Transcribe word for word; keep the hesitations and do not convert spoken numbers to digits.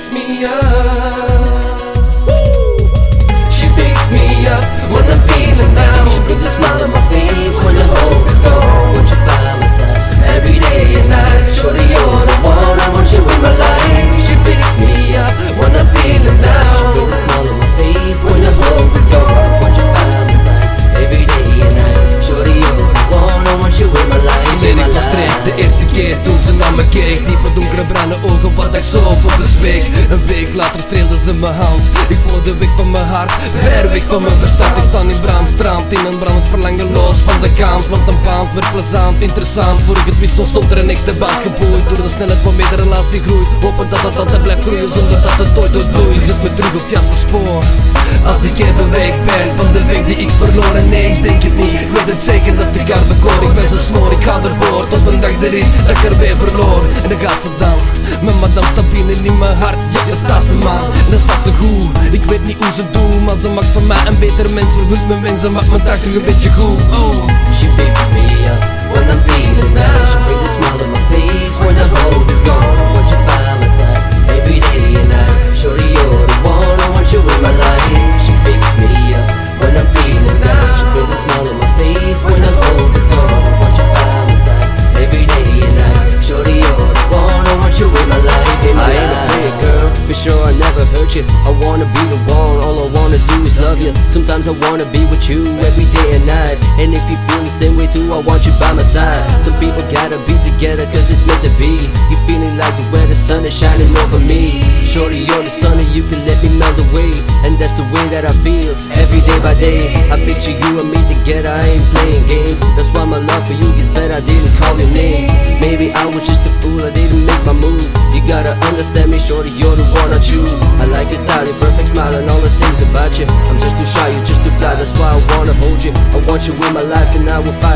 picks me up. She picks me up when I'm feeling down. She puts a smile on my face when the hope is gone. Want you by my side every day and night. Shorty, you're the one, I want you in my life. She picks me up when I'm feeling down. She puts a smile on my face when the hope is gone. Want you by my side every day and night. Shorty, you're the one, I want you in my life. Leer ik van streek, de eerste keer toen ze naar me keek. Diepe donkere bruine ogen, wat ik zo op de zweek. Een week later streelde ze mijn hand. Ik voelde de weg van mijn hart, ver weg van mijn verstand. Ik sta in brandstrand, in een brandend verlangen los van de kant. Want een band werd plezant, interessant. Voor ik het wist stond er een echte band geboeid. Door de snelheid waarmee de relatie groeit. Hopend dat het altijd blijft groeien zonder dat het ooit ontbloeit. Ze zet me terug op het juiste spoor. Als ik even weg ben van de weg die ik verloren. Nee, ik denk het niet, ik weet het zeker dat ik haar bekoor. Ik ben zo smoor, ik ga ervoor, tot een dag er is dat ik er weer verloor. En dan gaat ze dan, met madame staat binnen in mijn hart. Ja, daar staat ze man, en dan staat ze goed. Ik weet niet hoe ze doet, maar ze maakt van mij een beter mens. Vervult mijn wensen, maakt mijn dag toch een beetje goed. Oh. She picks me up when I'm feeling down. She brings a smile on my face when the hope is gone. Want you by my side every day and night. Shorty, you're the one, I want you in my life. She picks me up when I'm feeling down. She brings a smile on my face when the hope is gone. Want you by my side every day and night. Shorty, you're the one, I want you in my life. In my I ain't a pretty girl, for sure I never hurt you. I wanna be the one, all I wanna do is love you. Sometimes I wanna be with you every day and night. And if you feel the same way too, I want you by my side. Some people gotta be together cause it's meant to be. You feeling like the way the sun is shining over me. Shorty, you're the sun and you can let me melt away. And that's the way that I feel, every day by day. I picture you and me together, I ain't playing games. That's why my love for you gets better, I didn't call your names. Maybe I was just a fool, I didn't make my move. You gotta understand me, shorty, you're the one I choose. I like your style, your perfect smile and all the things about you. I'm just too shy, you're just too fly, that's why I wanna hold you. I want you in my life and I will fight